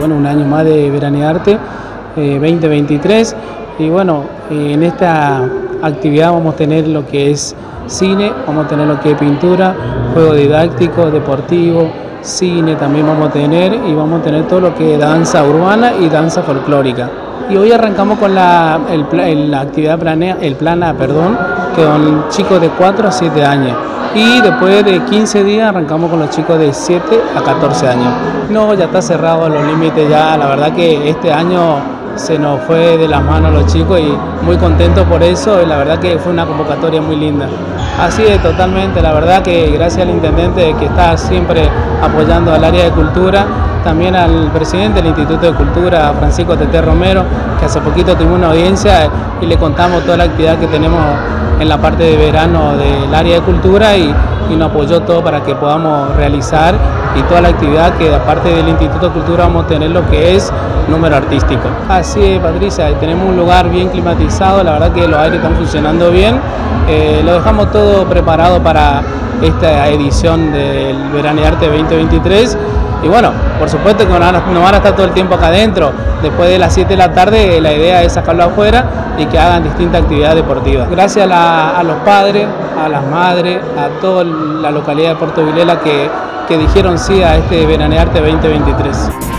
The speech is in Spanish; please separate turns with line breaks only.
bueno, un año más de Veranearte 2023 y bueno, en esta actividad vamos a tener lo que es cine, vamos a tener lo que es pintura, juego didáctico, deportivo, cine también vamos a tener y vamos a tener todo lo que es danza urbana y danza folclórica. Y hoy arrancamos con la actividad plana, con chicos de 4 a 7 años. Y después de 15 días arrancamos con los chicos de 7 a 14 años. No, ya está cerrado los límites ya, la verdad que este año se nos fue de las manos los chicos y muy contentos por eso, y la verdad que fue una convocatoria muy linda. Así es, totalmente, la verdad que gracias al intendente que está siempre apoyando al área de cultura, también al presidente del Instituto de Cultura, Francisco Tete Romero, que hace poquito tuvimos una audiencia y le contamos toda la actividad que tenemos en la parte de verano del área de cultura y nos apoyó todo para que podamos realizar y toda la actividad que aparte del Instituto de Cultura vamos a tener lo que es número artístico. Así es, Patricia, tenemos un lugar bien climatizado, la verdad que los aires están funcionando bien, lo dejamos todo preparado para esta edición del Veranearte 2023 y bueno, por supuesto que no van a estar todo el tiempo acá adentro, después de las 7 de la tarde la idea es sacarlo afuera y que hagan distintas actividades deportivas. Gracias a los padres, a las madres, a toda la localidad de Puerto Vilela que dijeron sí a este Veranearte 2023.